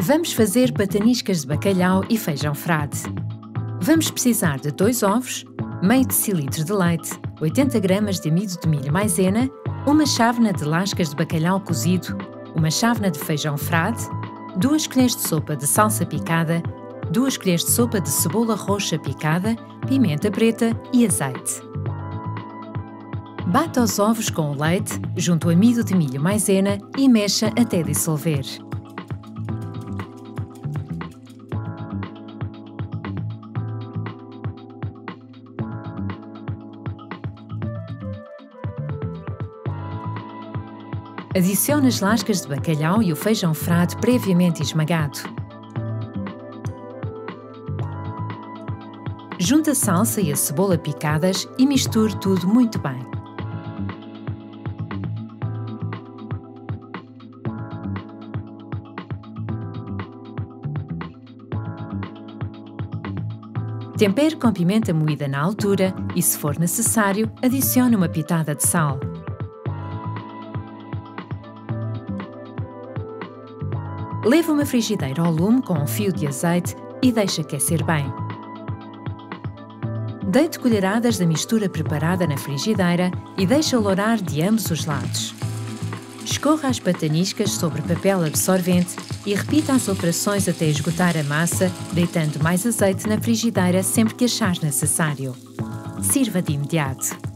Vamos fazer pataniscas de bacalhau e feijão frade. Vamos precisar de 2 ovos, meio decilitro de leite, 80 gramas de amido de milho maisena, uma chávena de lascas de bacalhau cozido, uma chávena de feijão frade, 2 colheres de sopa de salsa picada, 2 colheres de sopa de cebola roxa picada, pimenta preta e azeite. Bata os ovos com o leite, junto ao amido de milho maisena e mexa até dissolver. Adicione as lascas de bacalhau e o feijão frade previamente esmagado. Junte a salsa e a cebola picadas e misture tudo muito bem. Tempere com pimenta moída na altura e, se for necessário, adicione uma pitada de sal. Leve uma frigideira ao lume com um fio de azeite e deixe aquecer bem. Deite colheradas da mistura preparada na frigideira e deixe lourar de ambos os lados. Escorra as pataniscas sobre papel absorvente e repita as operações até esgotar a massa, deitando mais azeite na frigideira sempre que achar necessário. Sirva de imediato.